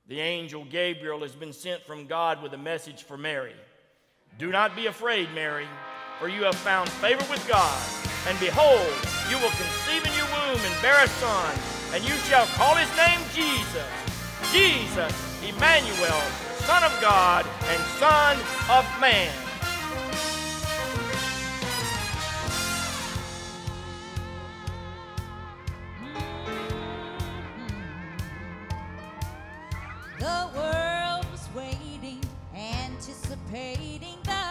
The angel Gabriel has been sent from God with a message for Mary. Do not be afraid, Mary, for you have found favor with God. And behold, you will conceive in your womb and bear a son, and you shall call his name Jesus. Jesus, Emmanuel, Son of God and Son of Man. The world was waiting, anticipating the